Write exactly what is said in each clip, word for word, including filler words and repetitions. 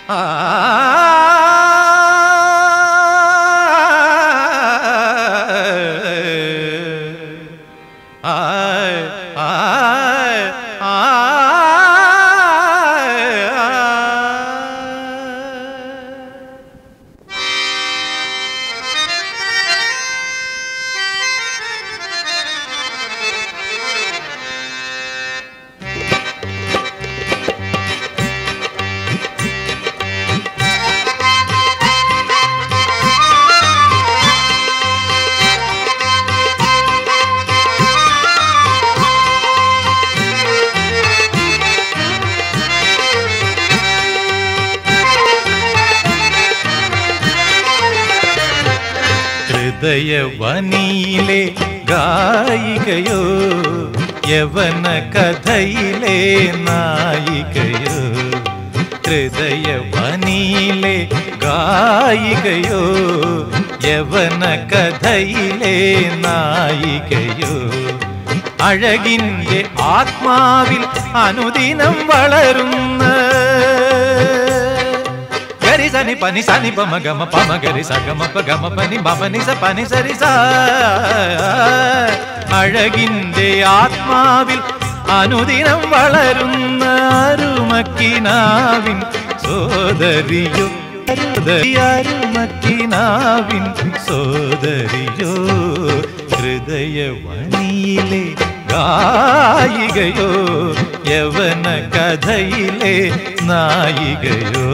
ഹൃദയവനിയിലെ ഗായികയോ യവന കഥയിലെ നായികയോ ഹൃദയവനിയിലെ ഗായികയോ യവന കഥയിലെ നായികയോ അഴകിൻ്റെ ആത്മാവിൽ അനുദിനം വളരുന്ന സനി പനി സനി പമ ഗമ പമ ഗരി സഗമ പഗമ പനി ബമനി സ പനി സരി സ അഴകിൻ്റെ ആത്മാവിൽ അനുദിനം വളരുന്ന അരുമക്കിനാവിൻ സോദരിയോ അരുമക്കിനാവിൻ സോദരിയോ ഹൃദയവനിയിലെ ഗായികയോ യവന കഥയിലെ നായികയോ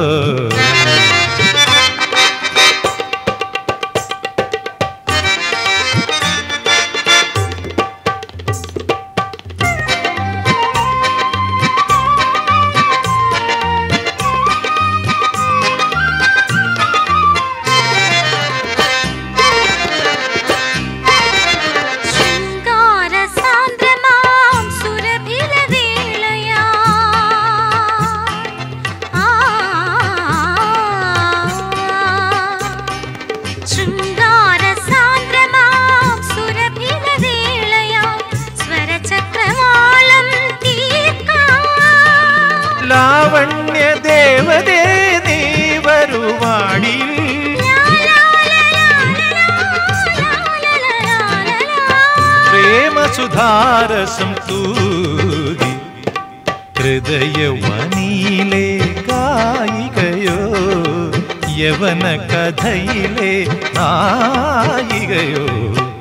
ലാവണ്യ ദേവതേ നീ വരുവാടി പ്രേമസുധാരസം തൂകി ഹൃദയവനിയിലെ ഗായികയോ യവന കഥയിലെ നായികയോ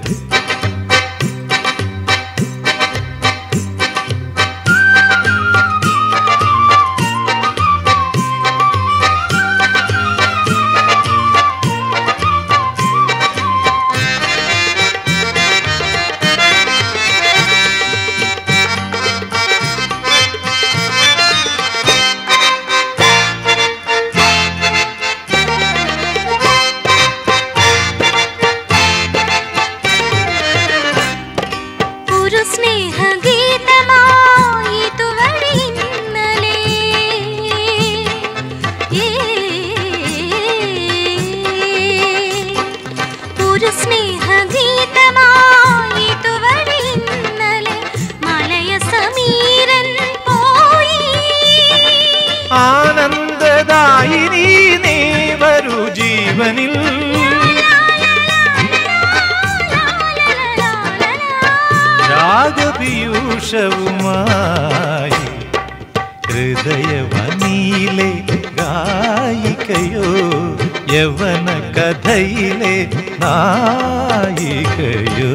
ആനന്ദദായിനി നീ വരൂ ജീവനിൽ രാഗപീയൂഷവുമായി ഹൃദയവനിയിലെ ഗായികയോ യവന കഥയിലെ നായികയോ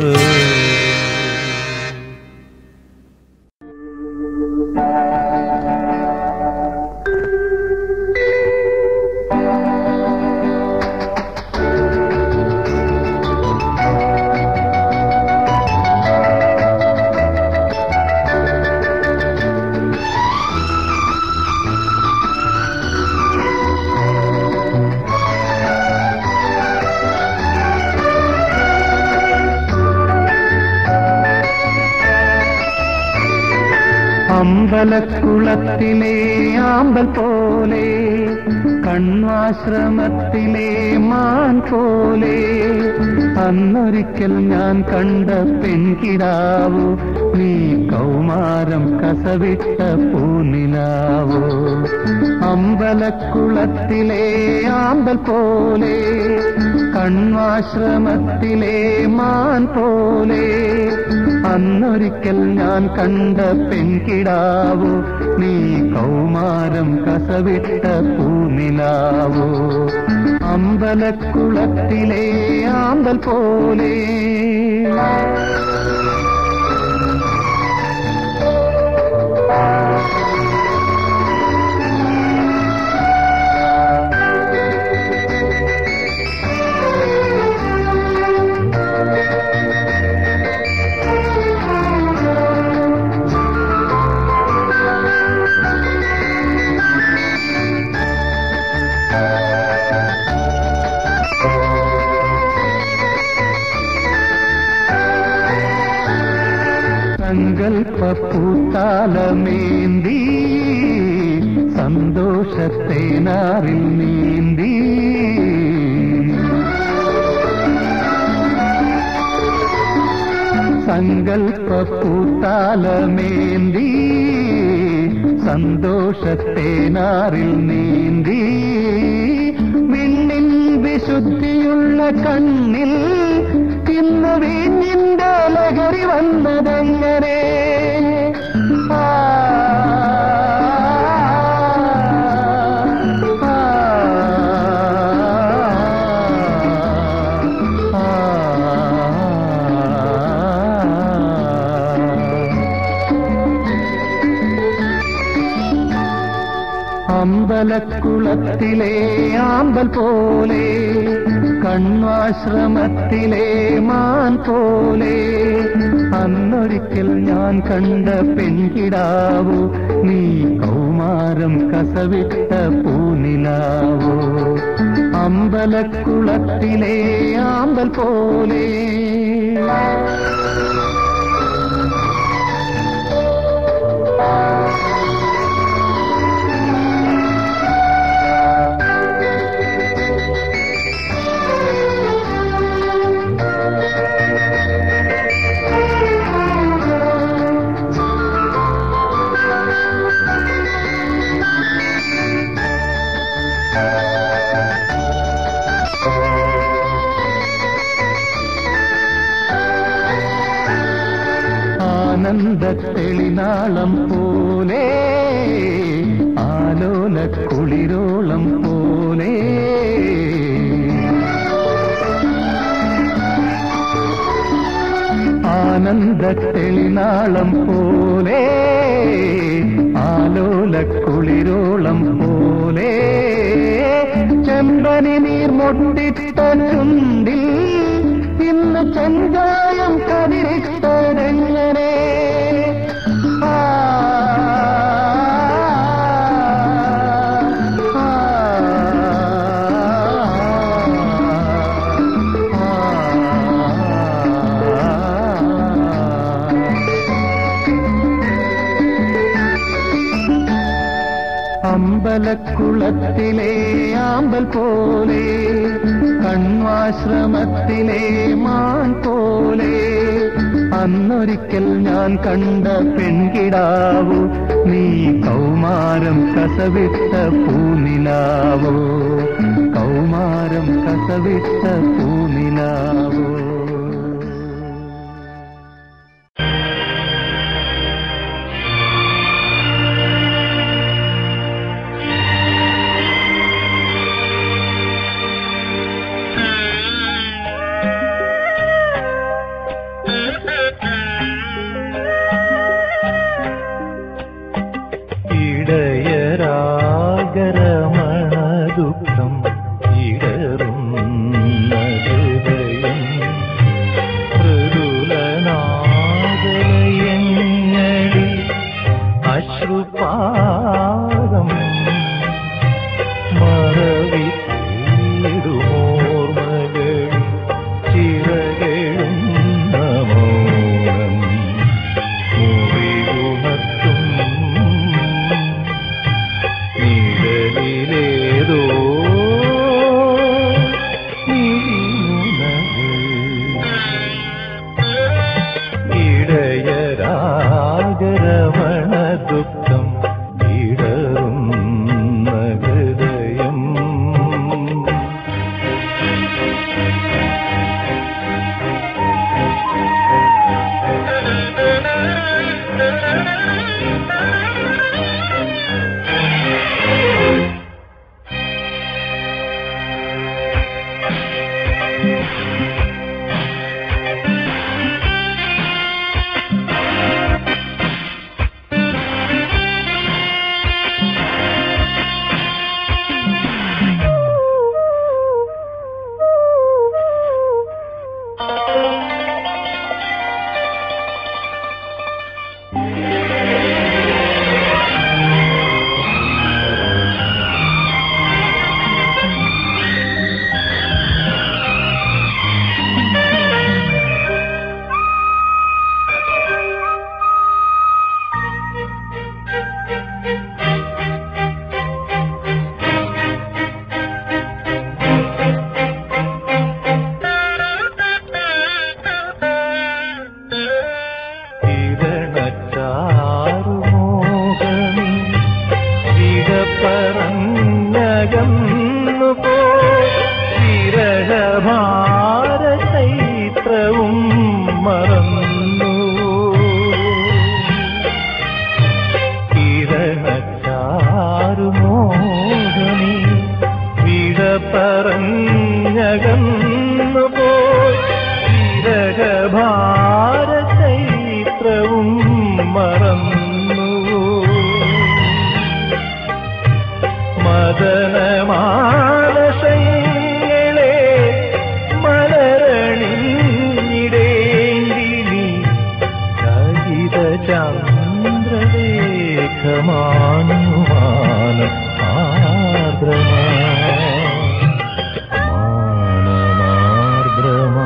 അമ്പലക്കുളത്തിലെ ആമ്പൽ പോലെ കണ്വാശ്രമത്തിലെ മാൻ പോലെ അന്നൊരിക്കൽ ഞാൻ കണ്ട പെൺകിടാവോ നീ കൗമാരം കസവിട്ട പൂനിലാവോ അമ്പ അമ്പലക്കുളത്തിലെ ആമ്പൽ പോലെ, കണ്വാശ്രമത്തിലെ മാൻ പോലെ, അന്നൊരിക്കൽ ഞാൻ കണ്ട പെൺകിടാവോ, നീ കൗമാരം കസവിട്ട പൂനിലാവോ. അമ്പലക്കുളത്തിലെ ആമ്പൽ പോലെ. സങ്കൽപ്പൂത്താലമേന്തി സന്തോഷത്തേനാറിൽ നീന്തി, സങ്കൽപ്പൂത്താലമേന്തി സന്തോഷത്തേനാറിൽ നീന്തി, വിണ്ണിൻ വിശുദ്ധിയുള്ള കണ്ണിൽ ഇന്ന് വീഞ്ഞിന്റെ ലഹരി വന്നതെങ്ങനെ. ആ അമ്പലക്കുളത്തിലെ ആമ്പൽ പോലെ, കണ്വാശ്രമത്തിലെ മാൻ പോലെ, അന്നൊരിക്കൽ ഞാൻ കണ്ട പെൺകിടാവോ, നീ കൗമാരം കസവിട്ട പൂനിലാവോ. അമ്പലക്കുളത്തിലെ ആമ്പൽ പോലെ. ആനന്ദത്തെളിനാളം പോലെ, ആലോല കുളിരോളം പോലെ, ആനന്ദത്തെളിനാളം പോലെ, ആലോല കുളിരോളം പോലെ, ചെമ്പനി നീർമൊട്ടിട്ട ചുണ്ടിൽ ഇന്ന് ചെങ്കായം കതിരിട്ടതെങ്ങനെ. അമ്പലക്കുളത്തിലെ ആമ്പൽ പോലെ, കണ്വാശ്രമത്തിലെ മാൻ പോലെ, അന്നൊരിക്കൽ ഞാൻ കണ്ട പെൺകിടാവോ, നീ കൗമാരം കസവിട്ട പൂനിലാവോ. കൗമാരം കസവിട്ട പൂനിലാവോ. ഇടയരാഗരമണ ദുഃഖം ഇടറുന്ന ഹൃദയം പറഞ്ഞകന്നു പോ വിരഹഭാരചൈത്രവും മറന്നു കിരണച്ചാരുമോഹനി വിട പറഞ്ഞകന്നു പോ വിരഹഭാരചൈത്രവും മറന്നു മദനമാനസങ്ങളെ മലരണിടേന്തിനി സഹിത ചന്ദ്രലേഖമാനുമാന ആർദ്രമാ മാനമാർദ്രമാ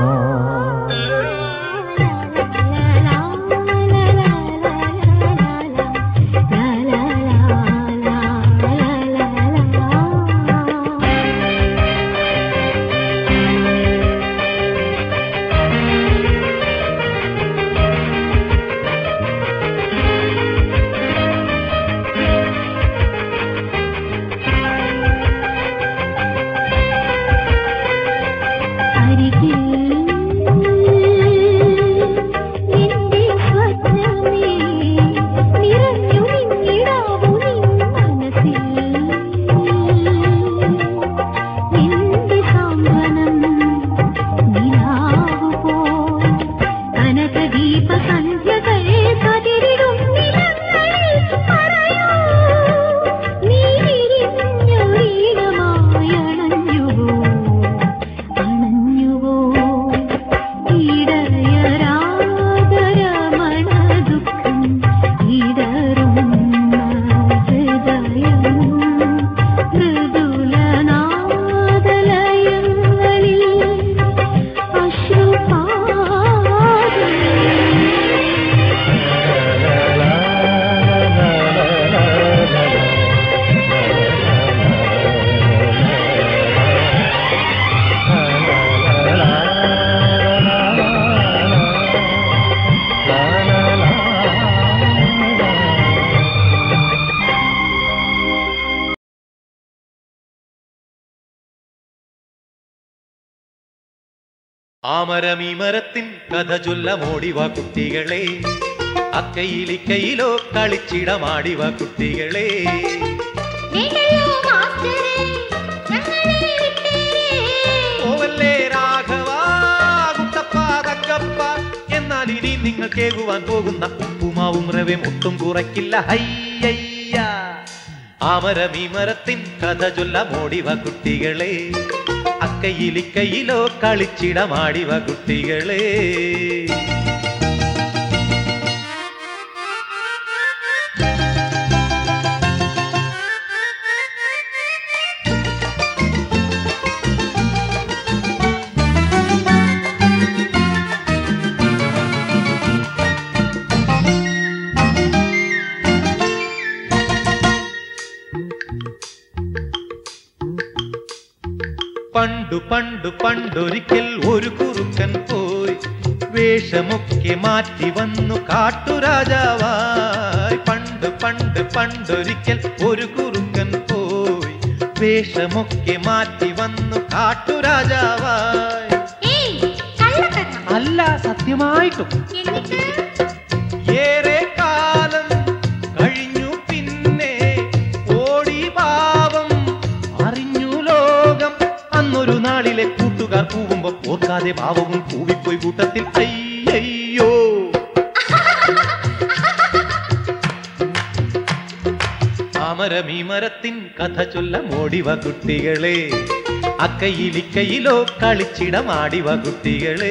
ആമരമീമരത്തിൻ കഥ ചൊല്ലമോടിവ കുട്ടികളെ, അക്കയിലിക്കയിലോ കളിച്ചിടമാടിവ കുട്ടികളെ. ഓവല്ലേ രാഘവ കുട്ടപ്പ തക്കപ്പ, എന്നാൽ ഇനി നിങ്ങൾ കേകുവാൻ പോകുന്ന ഉപ്പുമാവും റവയും ഒട്ടും കുറയ്ക്കില്ല. ഹയ്യയ്യ ആമരമീമരത്തിൻ കഥ ചൊല്ലമോടിവ കുട്ടികളെ, അക്കയിലിക്കയിലോ കളിച്ചിടമാടിവ കുട്ടികളെ. പണ്ടു പണ്ടു പണ്ടൊരിക്കൽ ഒരു കുറുക്കൻ പോയി, വേഷമൊക്കെ മാറ്റി വന്നു കാട്ടുരാജാവായി. പണ്ട് പണ്ട് പണ്ടൊരിക്കൽ ഒരു കുറുക്കൻ പോയി, വേഷമൊക്കെ മാറ്റി വന്നു കാട്ടുരാജാവായി. അല്ല, സത്യമായിട്ടും. ഏറെ കാലം കഴിഞ്ഞു പിന്നെ ഓടി പാവം അറിഞ്ഞു ലോകം. അന്നൊരു നാളിലെ കൂട്ടുകാർ കൂവുമ്പോ ഓർക്കാതെ ഭാവവും കൂവിപ്പോയി കൂട്ടത്തിൽ. അയ്യോ ആമരമീമരത്തിൻ കഥ ചൊല്ലമോടിവ കുട്ടികളെ, അക്കയിലിക്കയിലോ കളിച്ചിടമാടിവ കുട്ടികളെ.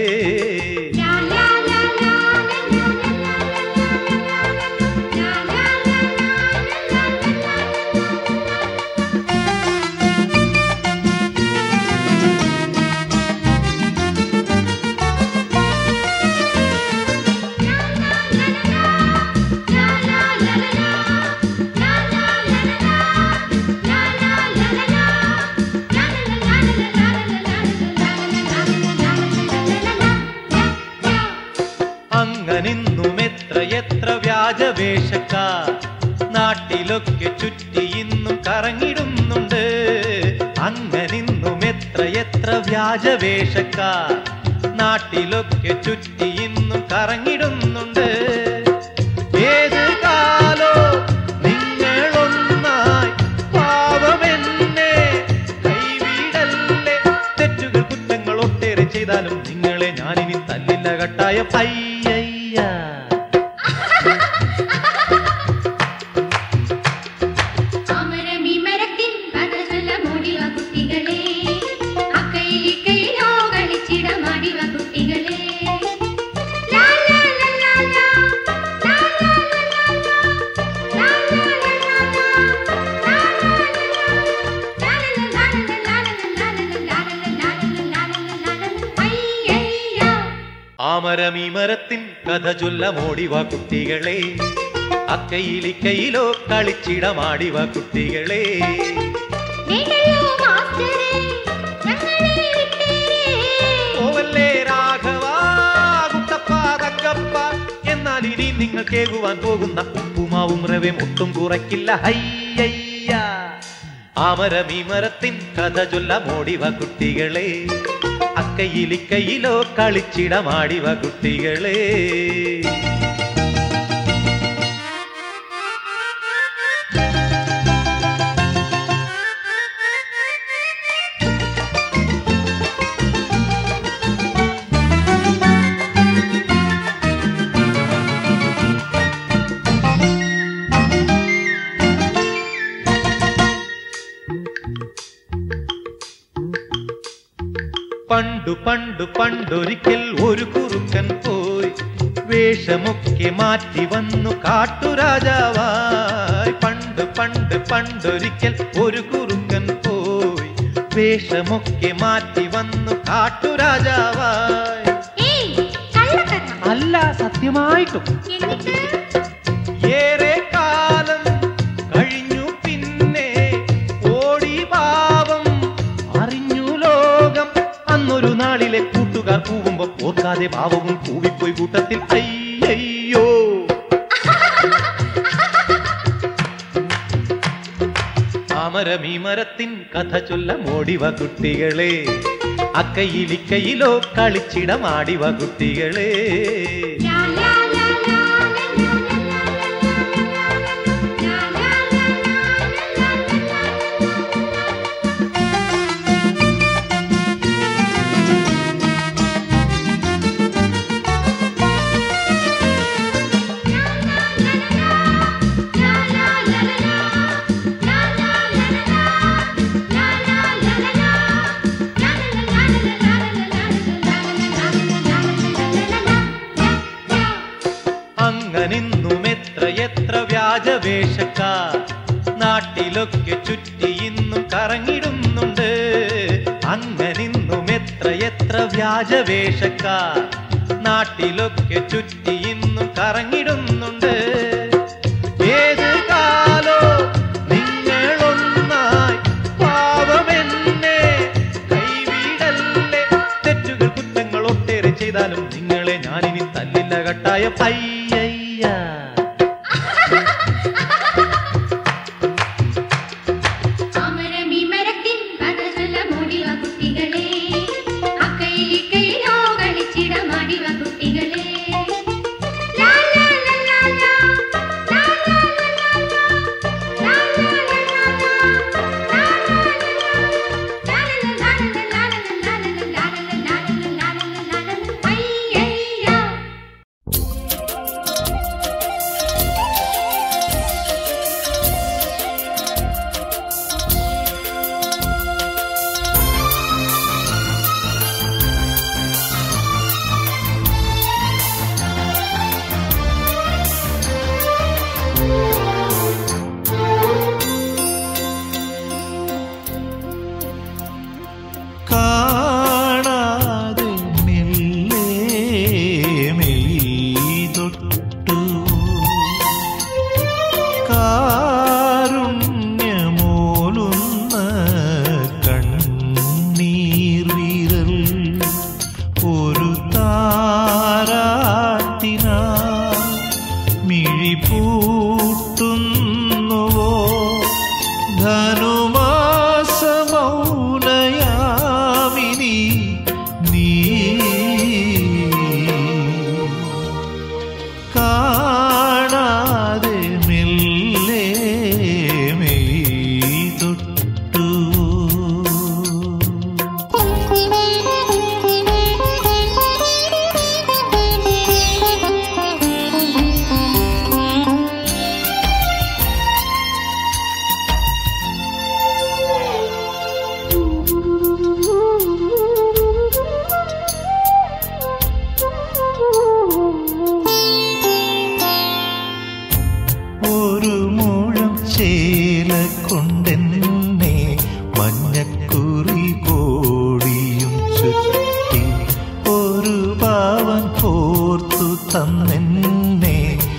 അങ്ങനിന്നും എത്ര എത്ര വ്യാജവേഷക്കാർ നാട്ടിലൊക്കെ ചുറ്റി ഇന്നും കറങ്ങിടുന്നുണ്ട്. അങ്ങനിന്നും എത്ര എത്ര വ്യാജവേഷക്കാർ നാട്ടിലൊക്കെ ചുറ്റി ഇന്നും കറങ്ങിടുന്നുണ്ട്. ഏത് കാലോ നിങ്ങളൊന്നായി പാവമെന്നെ കൈവിടല്ലേ. തെറ്റുകൾ കുറ്റങ്ങൾ ഒട്ടേറെ ചെയ്താലും നിങ്ങളെ ഞാനിനി തല്ലില്ല കട്ടായം. അയ്യയ്യ ആമരമീമരത്തിൻ കഥ ചൊല്ലമോടിവാ കുട്ടികളെ, അക്കയിലിക്കയിലോ കളിച്ചിടമാടിവാ കുട്ടികളെ. ഓവല്ലേ രാഘവ കുട്ടപ്പ തങ്കപ്പ, എന്നാൽ ഇനി നിങ്ങൾ കേകുവാൻ പോകുന്ന ഉപ്പുമാവും റവയും ഒട്ടും കുറയ്ക്കില്ല. ഹയ്യയ്യ ആമരമീമരത്തിൻ കഥ ചൊല്ലമോടിവാ കുട്ടികളെ, അക്കയിലിക്കയിലോ കളിച്ചിടമാടിവ കുട്ടികളെ. പണ്ടു പണ്ടു പണ്ടൊരിക്കൽ ഒരു കുറുക്കൻ പോയി വേഷമൊക്കെ മാറ്റി വന്നു കാട്ടുരാജാവായി. പണ്ട് പണ്ട് പണ്ടൊരിക്കൽ ഒരു കുറുക്കൻ പോയി വേഷമൊക്കെ മാറ്റി വന്നു കാട്ടുരാജാവായി. അല്ല, സത്യമായിട്ടും. ഏറെ കാലം കഴിഞ്ഞു പിന്നെ ഓടി പാവം അറിഞ്ഞു ലോകം. അന്നൊരു നാളിലെ കൂട്ടുകാർ കൂവുമ്പോ ഓർക്കാതെ പാവവും കൂവിപ്പോയി കൂട്ടത്തിൽ. അയ്യോ ആമരമീമരത്തിൻ കഥ ചൊല്ലമോടിവ കുട്ടികളെ, അക്കയിലിക്കയിലോ കളിച്ചിടമാടിവ കുട്ടികളെ. അങ്ങനിന്നും എത്ര എത്ര വ്യാജവേഷക്കാർ നാട്ടിലൊക്കെ ചുറ്റി ഇന്നും കറങ്ങിടുന്നുണ്ട്. അങ്ങനിന്നും എത്ര എത്ര വ്യാജവേഷക്കാർ നാട്ടിലൊക്കെ ചുറ്റി ഇന്നും കറങ്ങിടുന്നുണ്ട്. ഏത് കാലോ നിങ്ങളൊന്നായി പാവമെന്നെ കൈവിടല്ലേ. തെറ്റുകൾ കുറ്റങ്ങൾ ഒട്ടേറെ ചെയ്താലും നിങ്ങളെ ഞാനിനി തല്ലില്ല കട്ടായം. അയ്യയ്യ ധനുമാസമൗനയാമിനി നീ കാണാതെ മെല്ലെ മെയ് തൊട്ടു. ഒരു മുഴം ചേല കൊണ്ടെന്നെ മഞ്ഞക്കുറി കോടിയും ചുറ്റി ഒരു പാവൻ കോർത്തു തന്നെന്നെ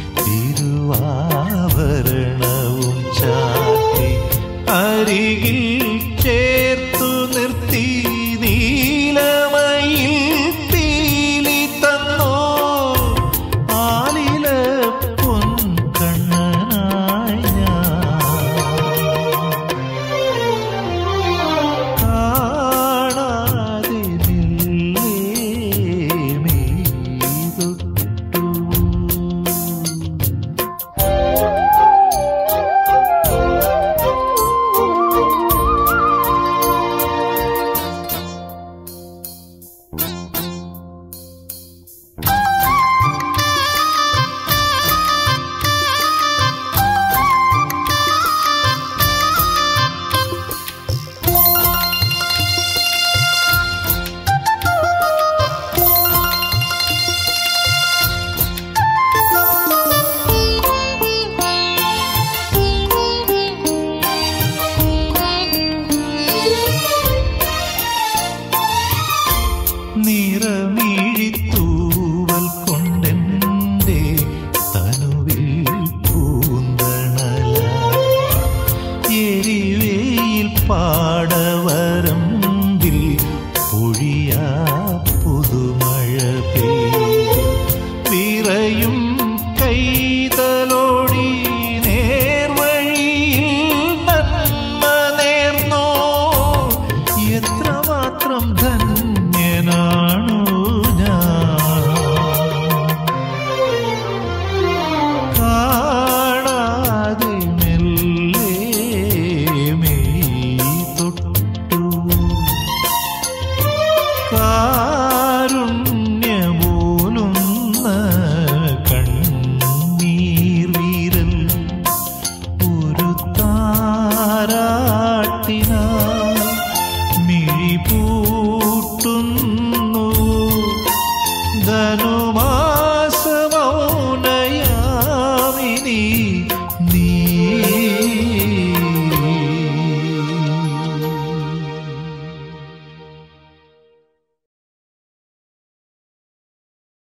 തിരുവാഭരണവും ചാത്തി അരികിൽ ചേർത്തു നിർത്തി നീലമയിൽ പീലി തന്നോ ആലില പൊൻകണ്ണനായി ഞാൻ കാണാതെ മെല്ലെ മെയ് തൊട്ടു. നിറമിഴിത്തൂവൽ കൊണ്ടെന്റെ തനുവിൽ പൂന്തണല എരിവേയിൽ പാടവരം